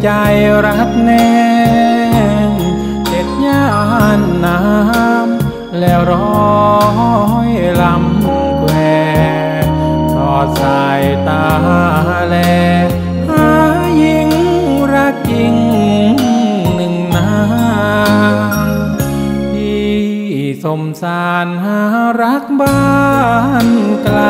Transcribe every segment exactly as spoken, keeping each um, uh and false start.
ใจรักแน่เจ็ดย่านน้ำแล้วร้อยลำแควทอดสายตาแลหาหญิงรักจริงหนึ่งนาที่สมสารหารักบ้านไกล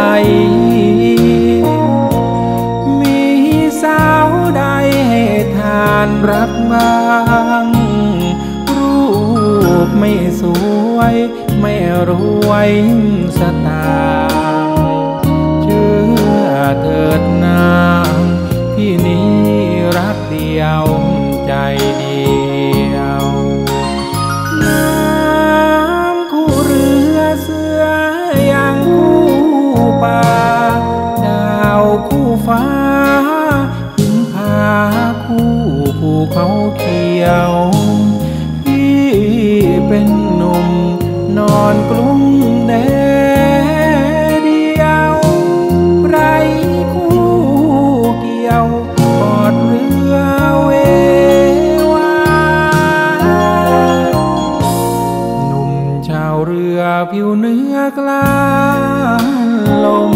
มีสาวใดให้ทานรักบ้างรูปไม่สวยไม่รวยสตางค์เชื่อเถิดนางพี่นี้รักเดียวใจเดียวน้ำคู่เรือเสืออย่างคู่ป่าดาวคู่ฟ้าหินผาคู่ภูเขาเขียวพี่เป็นหนุ่มนอนกลุ้มแดดเดียวไรคู่เกี่ยวกอดเรือเววาหนุ่มชาวเรือผิวเนื้อกลานลม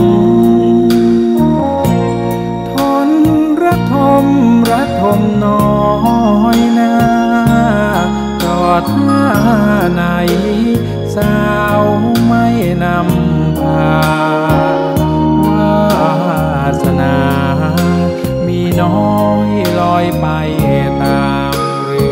ทนระทมระทมน้อยนาจอดท่าไหนสาวไม่นำพาวาสนามีน้อยลอยไปตามเรือ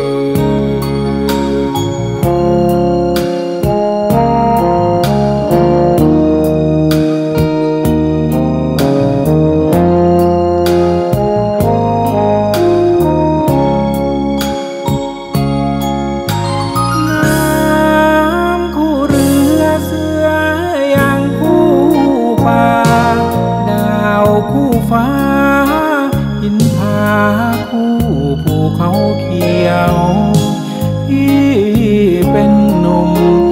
คู่ฟ้าหินผาคู่ภูเขาเขียวพี่เป็นหนุ่ม